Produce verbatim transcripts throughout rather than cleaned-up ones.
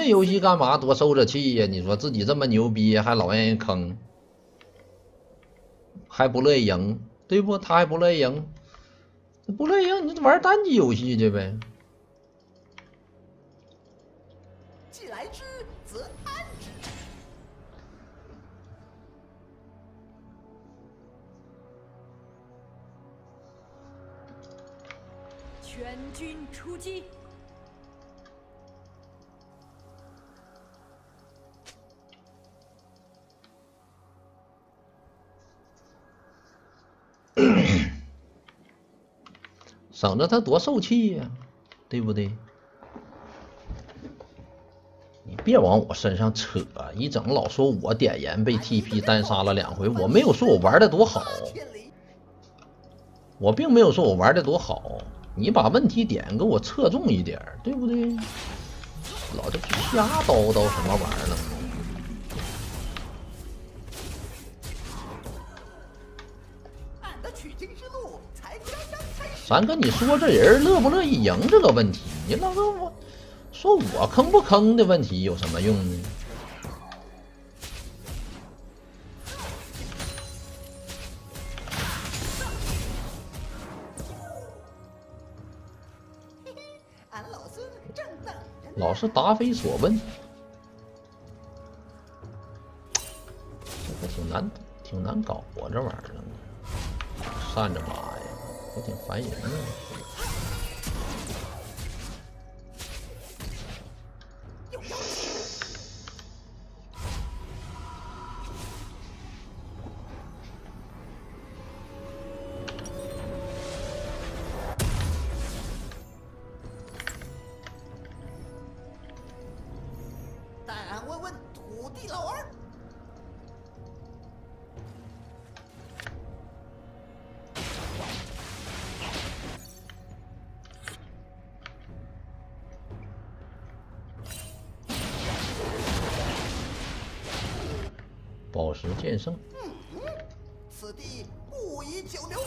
游戏干嘛？多受着气呀！你说自己这么牛逼，还老让人坑，还不乐意赢，对不？他还不乐意赢，不乐意赢，你就玩单机游戏去呗。 既来之，则安之。 全军出击！ 省着他多受气呀，对不对？你别往我身上扯，一整老说我点盐被 T P 单杀了两回，我没有说我玩的多好，我并没有说我玩的多好，你把问题点给我侧重一点，对不对？老这瞎叨叨什么玩意儿呢？咱跟你说这人乐不乐意赢这个问题，你老跟我说我坑不坑的问题有什么用呢？老是答非所问，这个挺难挺难搞啊，这玩意儿扇着妈呀，还挺烦人的。 但问问土地老儿。 宝石剑圣， 嗯，此地不宜久留。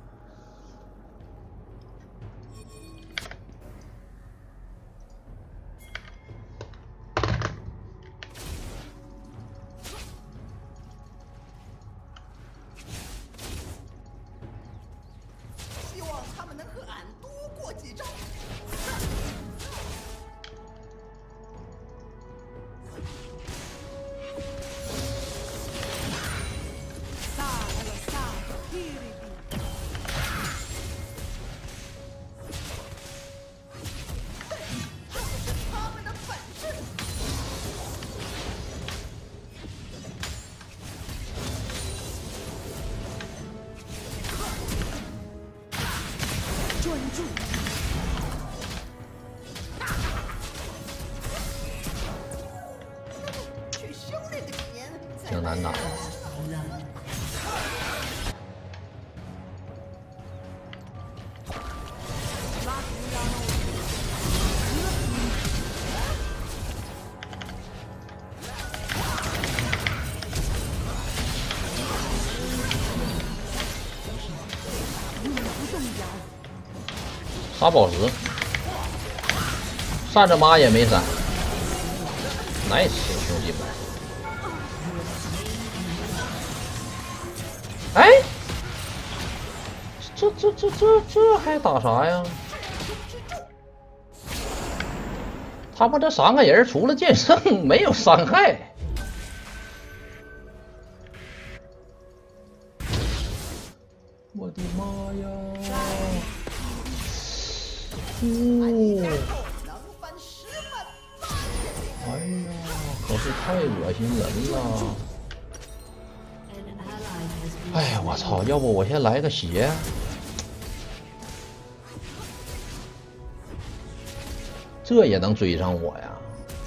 希望他们能和俺多过几招。 专注。 去修炼个几年， 挺难打。杀宝石，扇着妈也没闪 ，nice 兄弟们！哎，这这这这这还打啥呀？他们这三个人除了剑圣没有伤害。我的妈呀！哦，哎呀，可是太恶心人了！哎呀，我操！要不我先来个血？这也能追上我呀？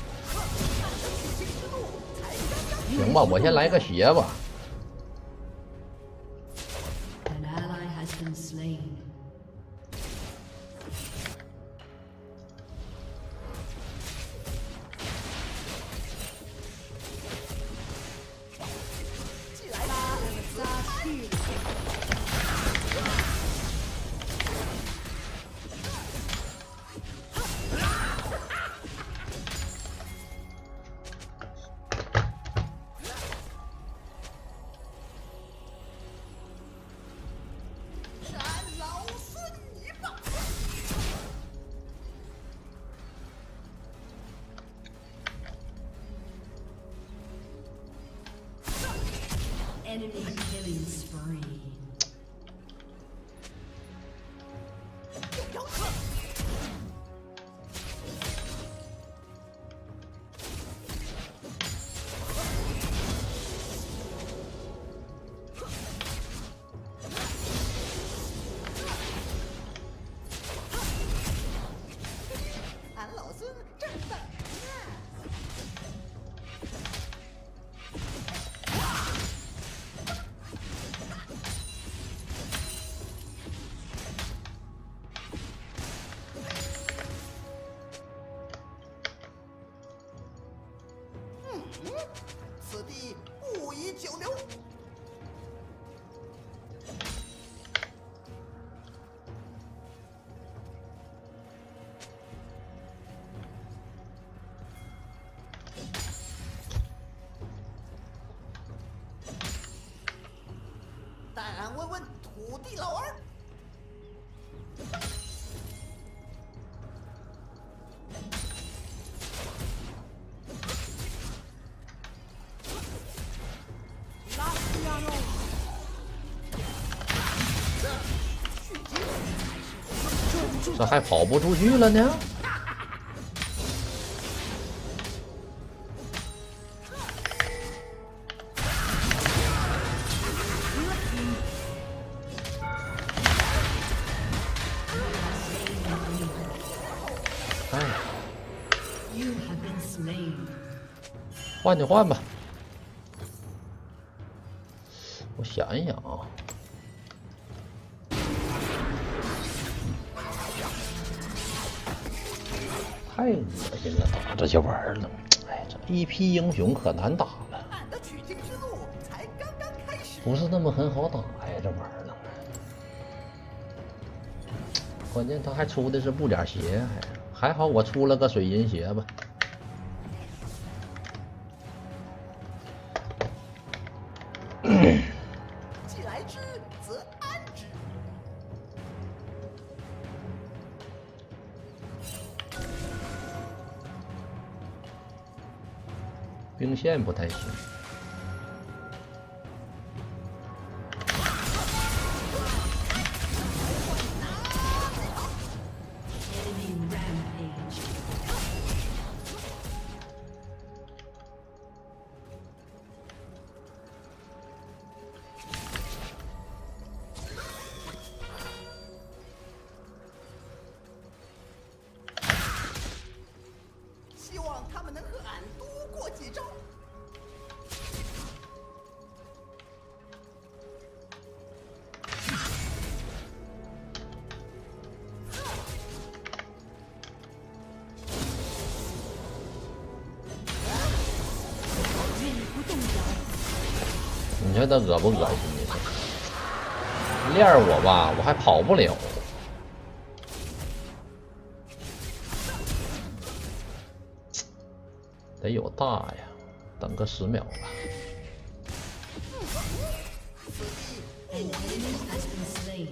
行吧，我先来个血吧。 Enemy killing spree. 摇车，俺老孙正等着呢。此地不宜久留。带俺问问土地老儿。 拉斯亚诺， 这还跑不出去了呢？哎， You have been slain. 换就换吧。我想一想啊。 太恶心了，打这些玩意儿了。哎，这一批英雄可难打了， 俺的取经之路才刚刚开始。 不是那么很好打呀，这玩意儿了。关键他还出的是布甲鞋，还还好我出了个水银鞋吧。 既来之，则安之。 兵线不太行。 Enemy rampage. 希望他们能和俺多过几招。 你说他恶不恶心？你说练我吧，我还跑不了。得有大呀，等个十秒吧。 An enemy has been slain.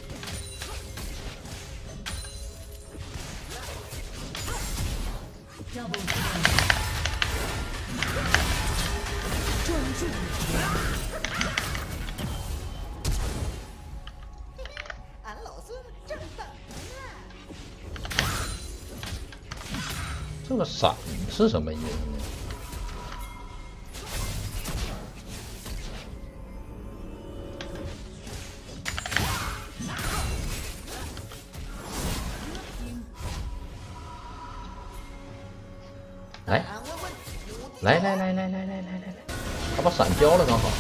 Double kill. 专注， 俺老孙正等着呢。 这个闪是什么音呢？来， 俺问问土地来来来来来来来来来，他把闪交了刚好。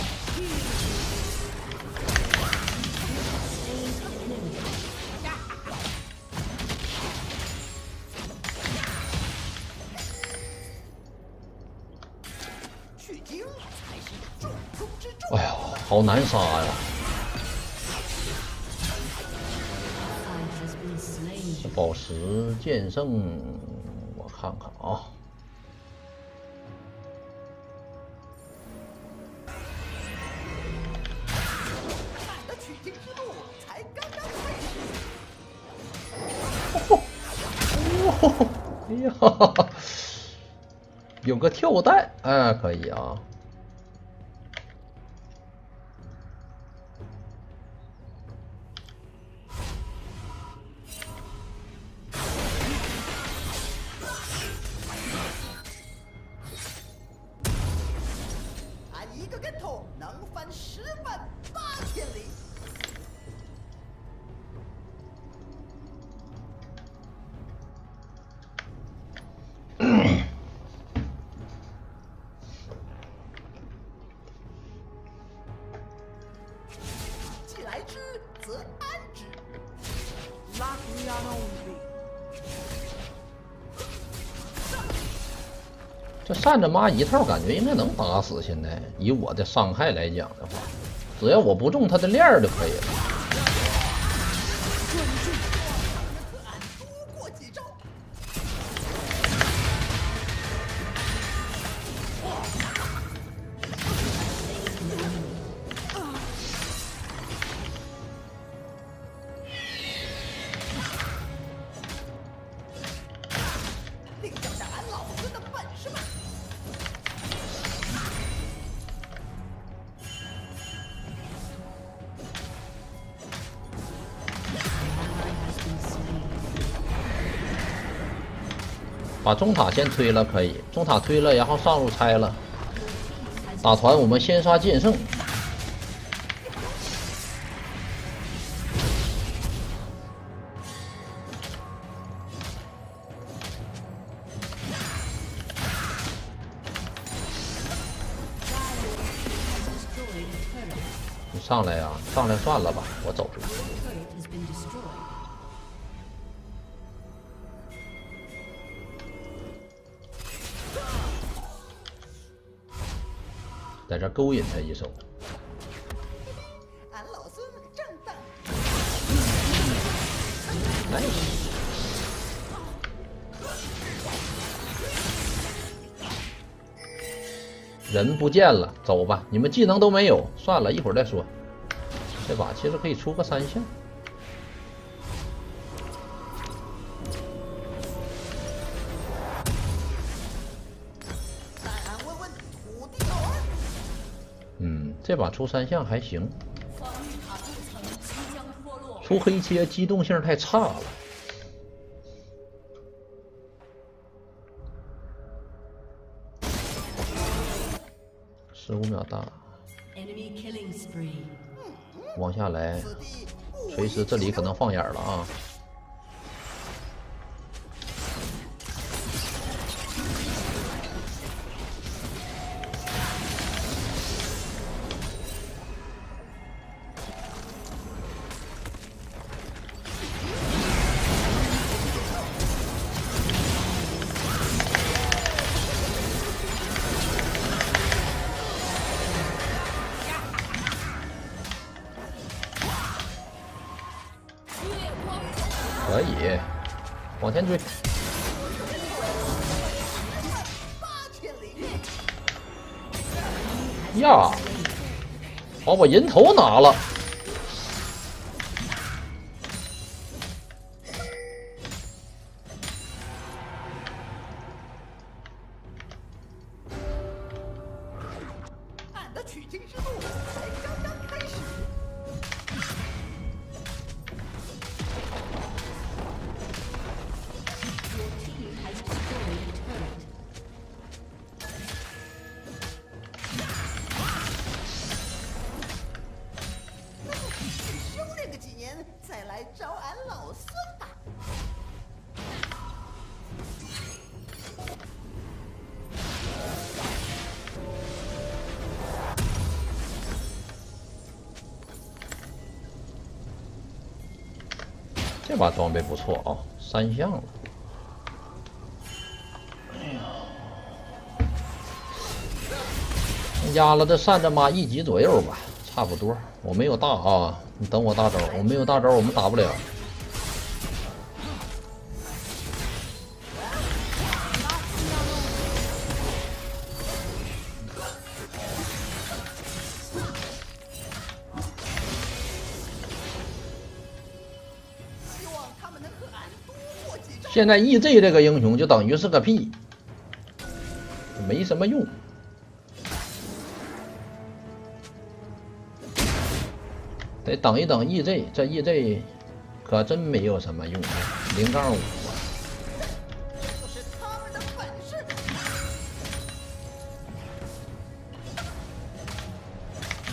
取经才是重中之重。 哎呀，好难杀呀！ Ally has been slain. 这宝石剑圣，我看看啊。 俺的取经之路才刚刚开始。 哎呀，有个跳弹，哎，可以啊。 能翻十万八千里。既来之，则安之。 Lacriano only. 这扇着妈一套，感觉应该能打死。现在以我的伤害来讲的话，只要我不中他的链儿就可以了。 可俺多过几招。领教下俺老孙的本事吧！ 把中塔先推了，可以。中塔推了，然后上路拆了。打团我们先杀剑圣。你上来呀、啊，上来算了吧，我走出去。 在这勾引他一手， 俺老孙正等。 哎，人不见了，走吧。你们技能都没有，算了，一会儿再说。这把其实可以出个三项。 嗯，这把出三项还行，出黑切机动性太差了。十五秒大，往下来，随时这里可能放眼了啊。 可以，往前追。呀，把我人头拿了。 俺的取经之路才刚刚开始。 修炼个几年，再来找俺老孙吧。 这把装备不错啊，三项了。哎呀，压了这扇着妈一级左右吧，差不多。我没有大啊，你等我大招，我没有大招，我们打不了。 希望他们能和俺多过几招。 现在 E Z 这个英雄就等于是个屁，没什么用。得等一等 E Z， 这 E Z 可真没有什么用，零杠五。 这就是他们的本事。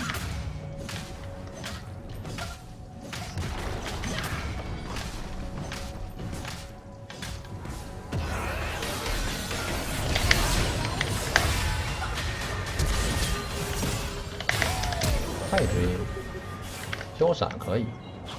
快追，交闪可以。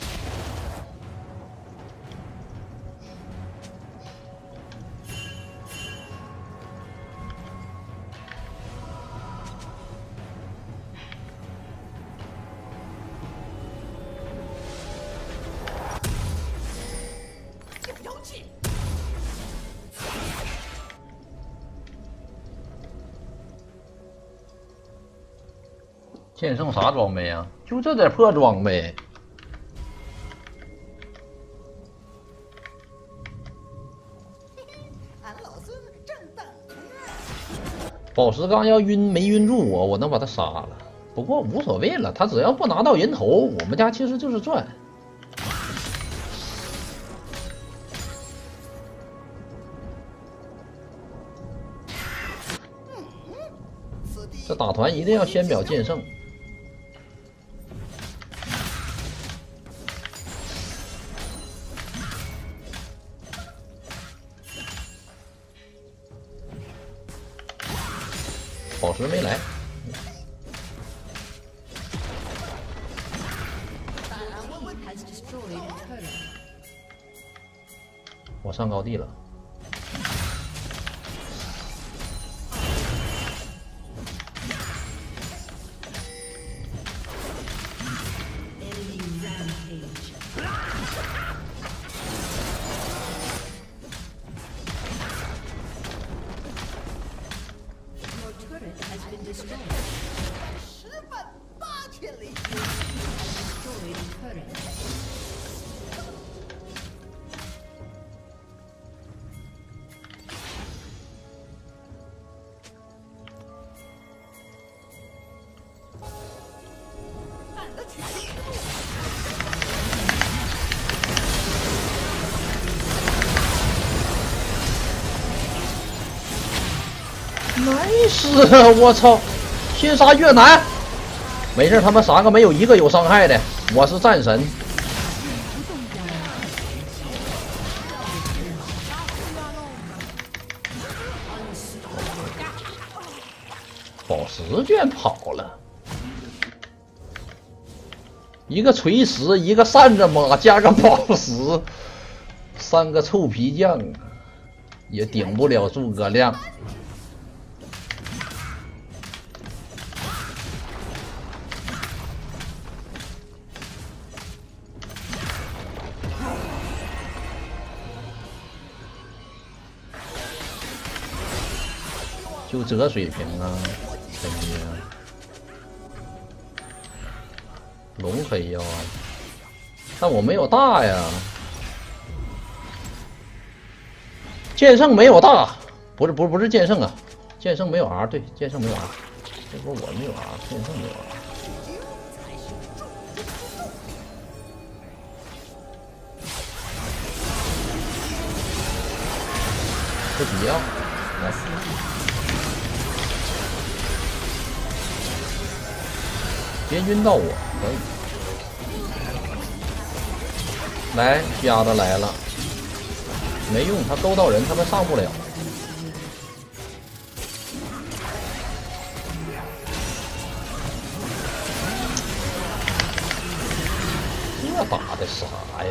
剑圣啥装备啊？就这点破装备。 俺老孙正等着呢。 宝石刚要晕没晕住我，我能把他杀了。不过无所谓了，他只要不拿到人头，我们家其实就是赚。这打团一定要先秒剑圣。宝石没来。我上高地了。 十万八千里。俺的全力。 nice！ 我操，先杀越南，没事，他们三个没有一个有伤害的，我是战神。宝石卷跑了，一个锤石，一个扇子马，加个宝石，三个臭皮匠也顶不了诸葛亮。就这水平啊，真的。龙可以要啊，但我没有大呀。剑圣没有大，不是不是不是剑圣啊，剑圣没有 R， 对，剑圣没有 R， 这不是我没有 R， 剑圣没有 R。不急啊，来。别晕到我，可以。来，瞎子来了，没用，他勾到人，他们上不了。这打的啥呀？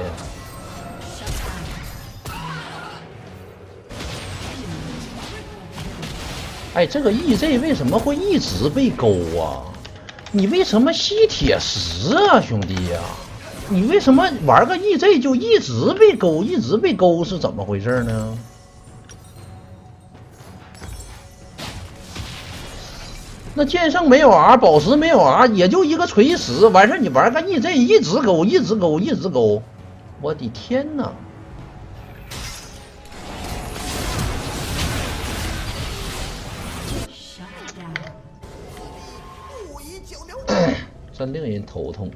哎，这个 E Z 为什么会一直被勾啊？你为什么吸铁石啊，兄弟呀、啊？你为什么玩个 E Z 就一直被勾，一直被勾是怎么回事呢？那剑圣没有 R， 宝石没有 R， 也就一个锤石，完事你玩个 E Z 一直勾，一直勾，一直勾，我的天哪！真令人头痛。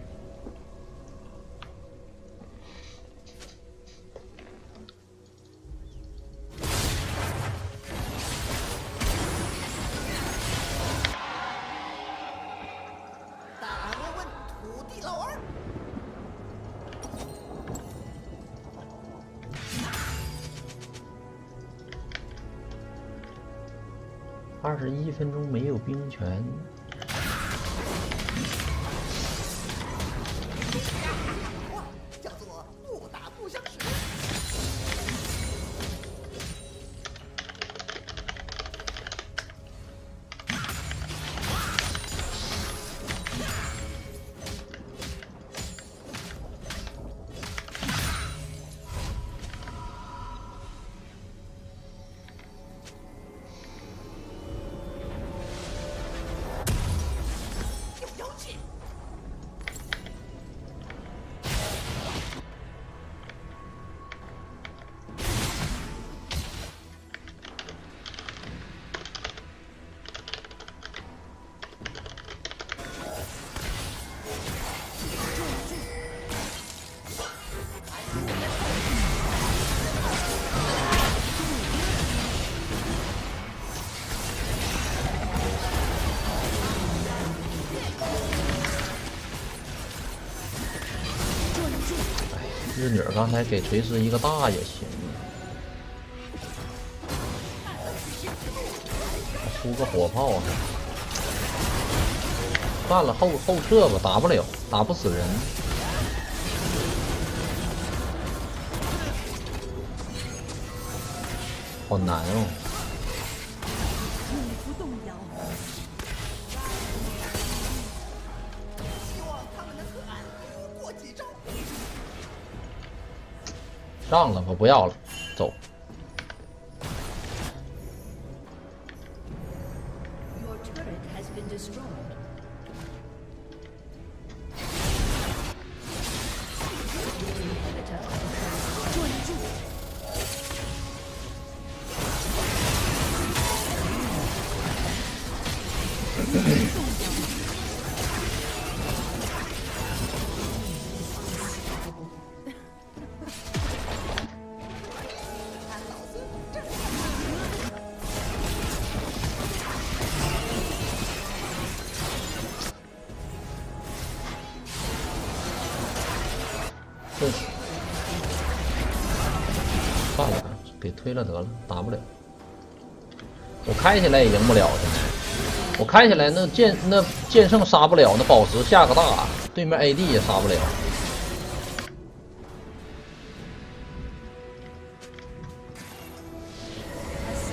大问问土地老二。 二十一分钟没有兵权。 日女刚才给锤师一个大也行，出个火炮啊！算了，后后撤吧，打不了，打不死人。好难哦。 永不动摇。 希望他们能和俺多过几招。 让了吧，不要了，走。 Your turret has been destroyed. 专注。 俺老孙正这算了，给推了得了，打不了。我开起来也赢不了现在，我开起来那剑那剑圣杀不了，那宝石下个大，对面 A D 也杀不了。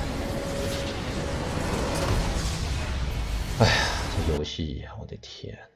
哎呀，这游戏呀，我的天！